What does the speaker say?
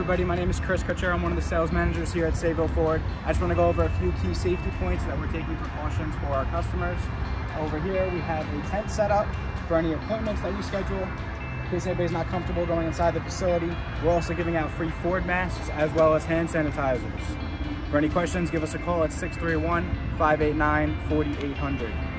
everybody, my name is Chris Kutscher. I'm one of the sales managers here at Sayville Ford. I just want to go over a few key safety points that we're taking precautions for our customers. Over here we have a tent set up for any appointments that we schedule. In case anybody's not comfortable going inside the facility, we're also giving out free Ford masks as well as hand sanitizers. For any questions, give us a call at 631-589-4800.